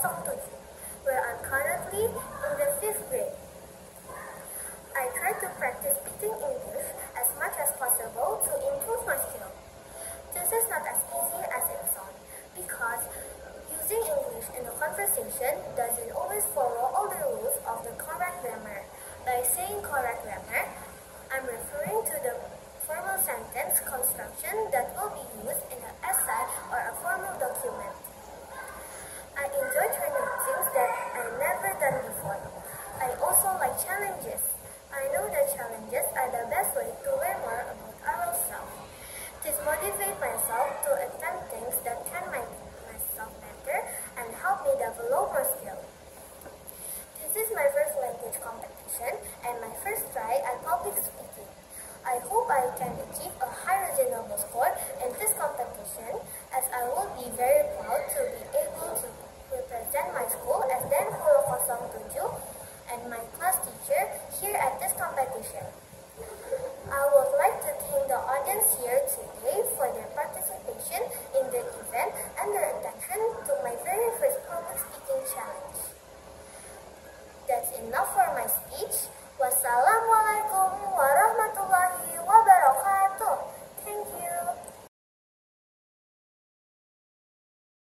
Kosong 7, where I'm currently in the 5th grade. I try to practice speaking English as much as possible to improve my skill. This is not as easy as it sounds because using English in a conversation doesn't always follow all the rules of the correct grammar. By saying correct grammar, I'm referring to the formal sentence construction that will be used in an essay or a formal document. I enjoy trying things that I've never done before. I also like challenges. I know that challenges are the best way to learn more about ourselves. This motivates myself to attempt things that can make myself better and help me develop more skills. This is my first language competition and my first try at public speaking. I hope I can achieve a high reasonable score in this competition, as I will be very proud to be able to represent my school as then Pulau Kosong 7 and my class teacher here at this competition. I would like to thank the audience here today for their participation in the event and their attention to my very first public speaking challenge. That's enough for my speech.